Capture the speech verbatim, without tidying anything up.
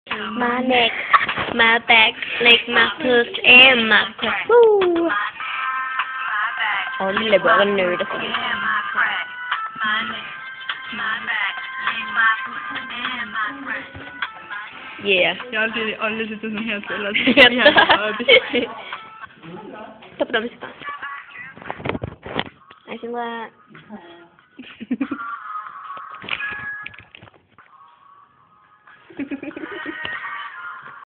Má neck, má back, leg, má puss, and má crack. Woo! Ôi, lại bữa con nữ đó. Yeah. Jag har alltid, aldrig sett ut som helt full. Ta på dem i spansk. Jeg synes det